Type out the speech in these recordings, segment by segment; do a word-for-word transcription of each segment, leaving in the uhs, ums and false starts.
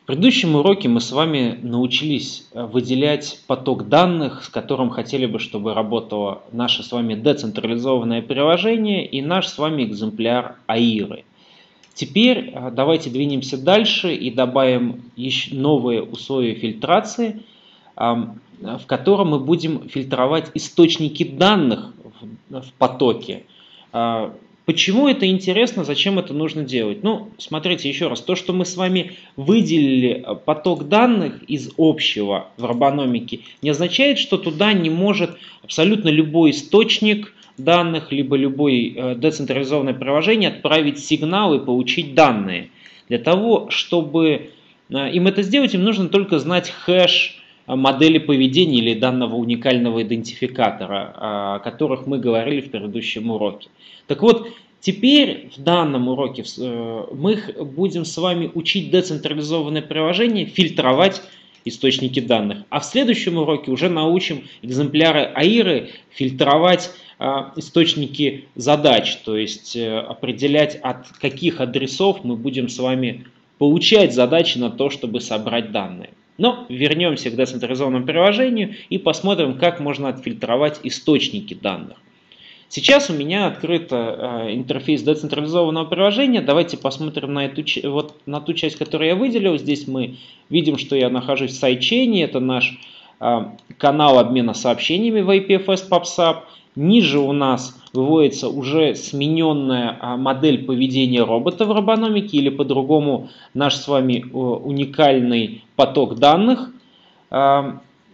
В предыдущем уроке мы с вами научились э, выделять поток данных, с которым хотели бы, чтобы работало наше с вами децентрализованное приложение и наш с вами экземпляр аиры. Теперь э, давайте двинемся дальше и добавим еще новые условия фильтрации, э, в котором мы будем фильтровать источники данных в, в потоке. Э, Почему это интересно, зачем это нужно делать? Ну, смотрите еще раз, то, что мы с вами выделили поток данных из общего в робономике, не означает, что туда не может абсолютно любой источник данных, либо любое э, децентрализованное приложение отправить сигнал и получить данные. Для того, чтобы э, им это сделать, им нужно только знать хэш модели поведения или данного уникального идентификатора, о которых мы говорили в предыдущем уроке. Так вот, теперь в данном уроке мы будем с вами учить децентрализованное приложение фильтровать источники данных. А в следующем уроке уже научим экземпляры аиры фильтровать источники задач, то есть определять, от каких адресов мы будем с вами получать задачи на то, чтобы собрать данные. Но вернемся к децентрализованному приложению и посмотрим, как можно отфильтровать источники данных. Сейчас у меня открыт э, интерфейс децентрализованного приложения. Давайте посмотрим на, эту, вот, на ту часть, которую я выделил. Здесь мы видим, что я нахожусь в сайдчейне. Это наш э, канал обмена сообщениями в ай пи эф эс PubSub. Ниже у нас выводится уже смененная э, модель поведения робота в робономике, или по-другому наш с вами э, уникальный поток данных. Э,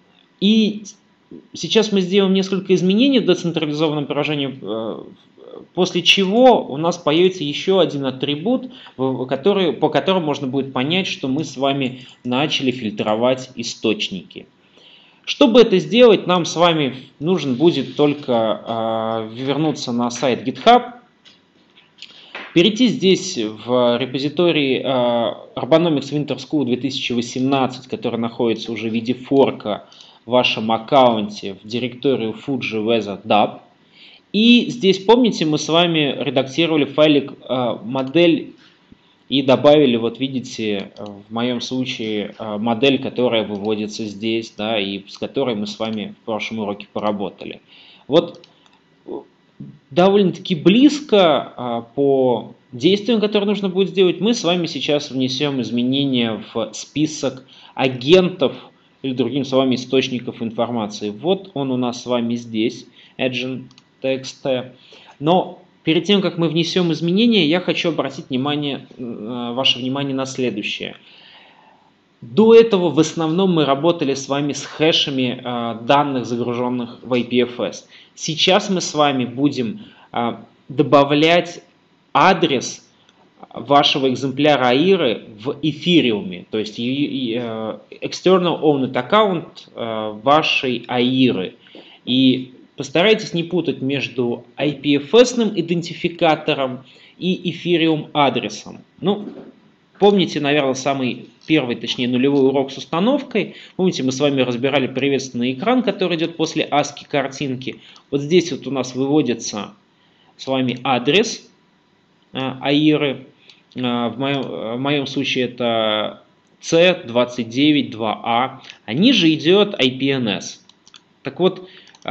и Сейчас мы сделаем несколько изменений в децентрализованном приложении, после чего у нас появится еще один атрибут, который, по которому можно будет понять, что мы с вами начали фильтровать источники. Чтобы это сделать, нам с вами нужно будет только э, вернуться на сайт GitHub, перейти здесь в репозиторий э, Robonomics Winter School две тысячи восемнадцать, который находится уже в виде форка в вашем аккаунте в директорию Fuji Weather Dub. И здесь, помните, мы с вами редактировали файлик э, модель и добавили, вот видите, в моем случае э, модель, которая выводится здесь, да, и с которой мы с вами в прошлом уроке поработали. Вот довольно-таки близко э, по действиям, которые нужно будет сделать, мы с вами сейчас внесем изменения в список агентов, или другими словами, источников информации. Вот он у нас с вами здесь, agent.txt. Но перед тем, как мы внесем изменения, я хочу обратить внимание, ваше внимание на следующее. До этого в основном мы работали с вами с хэшами данных, загруженных в ай пи эф эс. Сейчас мы с вами будем добавлять адрес вашего экземпляра аиры в эфириуме, то есть external owned account вашей аиры. И постарайтесь не путать между ай пи эф эс-ным идентификатором и эфириум адресом. Ну, помните, наверное, самый первый, точнее нулевой урок с установкой. Помните, мы с вами разбирали приветственный экран, который идет после аски картинки. Вот здесь вот у нас выводится с вами адрес аиры. В моем, в моем случае это си двадцать девять два а, а ниже идет ай пи эн эс. Так вот,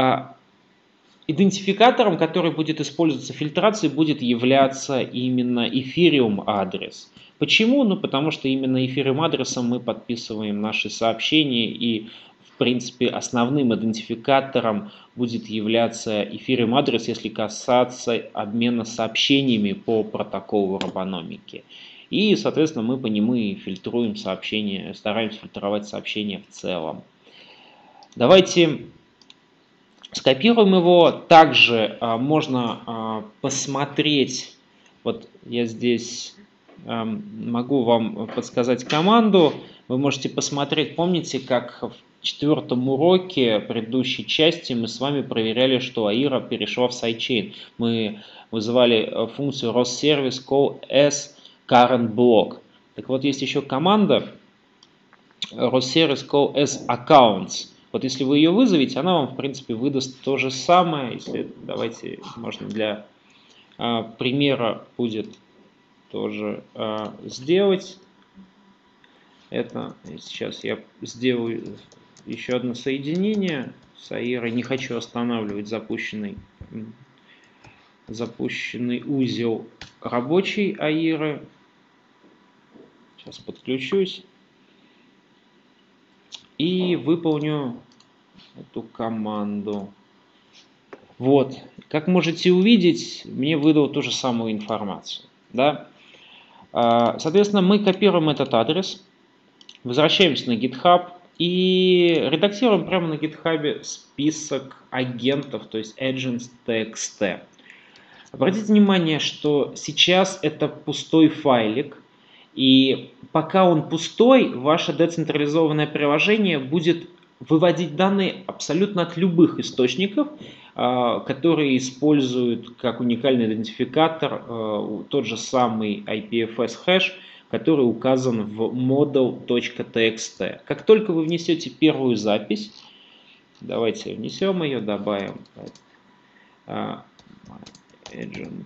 идентификатором, который будет использоваться в фильтрации, будет являться именно эфириум адрес. Почему? Ну, потому что именно эфириум адресом мы подписываем наши сообщения, и в принципе основным идентификатором будет являться эфириум адрес, если касаться обмена сообщениями по протоколу робономики. И, соответственно, мы по нему и фильтруем сообщения, стараемся фильтровать сообщения в целом. Давайте скопируем его. Также а, можно а, посмотреть, вот я здесь а, могу вам подсказать команду. Вы можете посмотреть, помните, как в четвертом уроке предыдущей части мы с вами проверяли, что аира перешла в сайдчейн. Мы вызывали функцию ROS-service call as current block. Так вот, есть еще команда ROS-service call as accounts. Вот если вы ее вызовете, она вам, в принципе, выдаст то же самое. Если, давайте, можно для а, примера будет тоже а, сделать. Это сейчас я сделаю еще одно соединение с аирой. Не хочу останавливать запущенный, запущенный узел рабочей аиры. Сейчас подключусь и выполню эту команду. Вот, как можете увидеть, мне выдал ту же самую информацию. Да? Соответственно, мы копируем этот адрес, возвращаемся на GitHub и редактируем прямо на GitHub список агентов, то есть agents.txt. Обратите внимание, что сейчас это пустой файлик, и пока он пустой, ваше децентрализованное приложение будет выводить данные абсолютно от любых источников, которые используют как уникальный идентификатор тот же самый ай пи эф эс хэш, который указан в model.txt. Как только вы внесете первую запись, давайте внесем ее, добавим agent.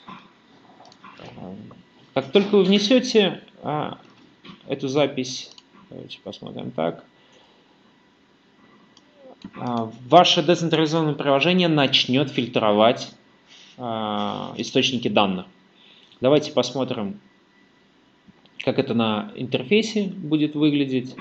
Как только вы внесете а, эту запись, давайте посмотрим так, а, ваше децентрализованное приложение начнет фильтровать а, источники данных. Давайте посмотрим, как это на интерфейсе будет выглядеть.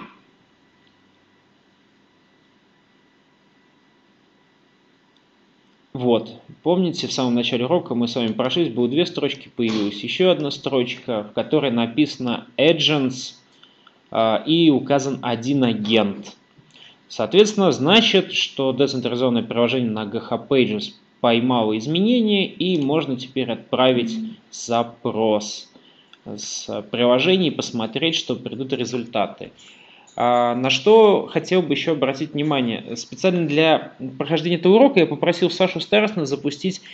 Вот, помните, в самом начале урока мы с вами прошлись, было две строчки, появилась еще одна строчка, в которой написано agents э, и указан один агент. Соответственно, значит, что децентрализованное приложение на GHPages поймало изменения, и можно теперь отправить запрос с приложения и посмотреть, что придут результаты. На что хотел бы еще обратить внимание. Специально для прохождения этого урока я попросил Сашу Старостина запустить,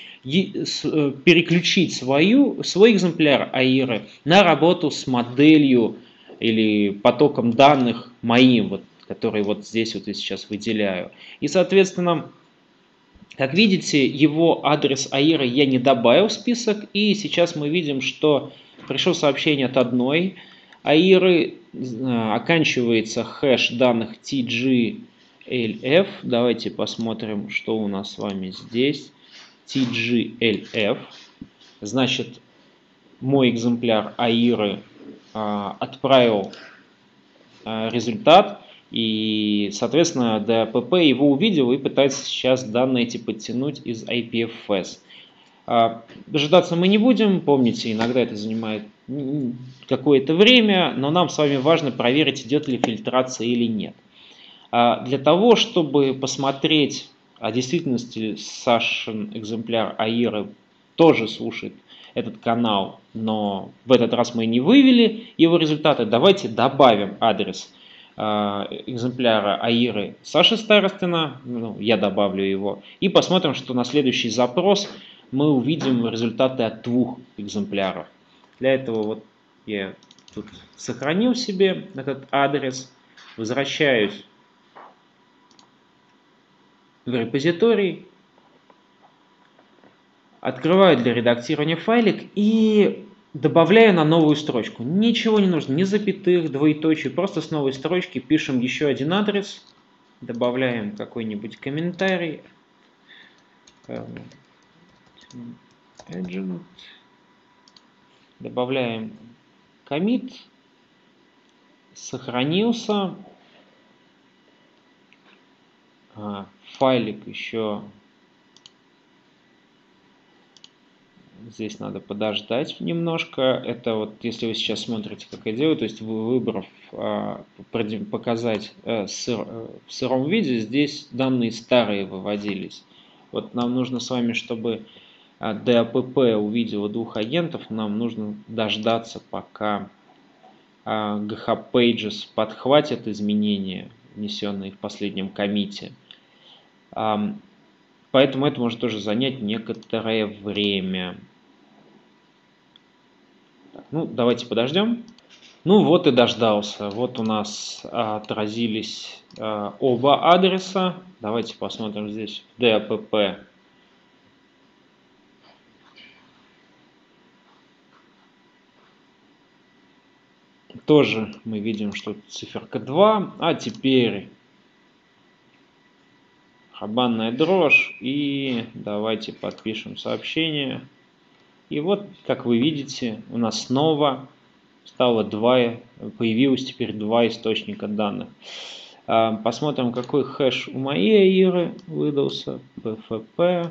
переключить свою, свой экземпляр аиры на работу с моделью или потоком данных моим, вот, который вот здесь вот я сейчас выделяю. И, соответственно, как видите, его адрес аиры я не добавил в список, и сейчас мы видим, что пришло сообщение от одной аиры, оканчивается хэш данных ти джи эл эф. Давайте посмотрим, что у нас с вами здесь. ти джи эл эф. Значит, мой экземпляр аиры а, отправил а, результат. И, соответственно, ди эй пи пи его увидел и пытается сейчас данные эти подтянуть из ай пи эф эс. Дожидаться мы не будем, помните, иногда это занимает какое-то время, но нам с вами важно проверить, идет ли фильтрация или нет. Для того, чтобы посмотреть, а действительности Сашин экземпляр аиры тоже слушает этот канал, но в этот раз мы не вывели его результаты, давайте добавим адрес экземпляра аиры Саши Старостина, ну, я добавлю его, и посмотрим, что на следующий запрос мы увидим результаты от двух экземпляров. Для этого вот я тут сохранил себе этот адрес, возвращаюсь в репозиторий, открываю для редактирования файлик и добавляю на новую строчку. Ничего не нужно, ни запятых, двоеточий, просто с новой строчки пишем еще один адрес, добавляем какой-нибудь комментарий. Agent. Добавляем commit. Сохранился. А, файлик еще. Здесь надо подождать немножко. Это вот, если вы сейчас смотрите, как я делаю, то есть вы, выбрав а, показать а, сыр, в сыром виде, здесь данные старые выводились. Вот нам нужно с вами, чтобы ди эй пи пи увидела двух агентов, нам нужно дождаться, пока GHPages подхватит изменения, внесенные в последнем коммите. Поэтому это может тоже занять некоторое время. Ну, давайте подождем. Ну вот и дождался. Вот у нас отразились оба адреса. Давайте посмотрим здесь в ди эй пи пи. тоже мы видим, что циферка два. А теперь барабанная дрожь. И давайте подпишем сообщение. И вот, как вы видите, у нас снова стало два, появилось теперь два источника данных. Посмотрим, какой хэш у моей аиры выдался. пи эф пи.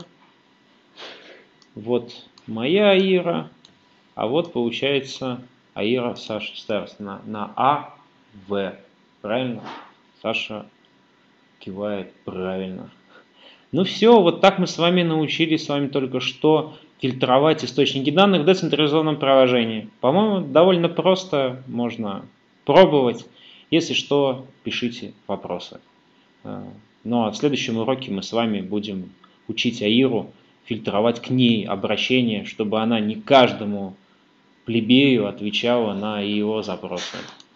Вот моя аира. А вот получается аира Саши Старс на, на А, В. Правильно? Саша кивает правильно. Ну все, вот так мы с вами научились с вами только что фильтровать источники данных в децентрализованном приложении. По-моему, довольно просто, можно пробовать. Если что, пишите вопросы. Ну а в следующем уроке мы с вами будем учить аиру фильтровать к ней обращение, чтобы она не каждому плебею отвечала на его запросы.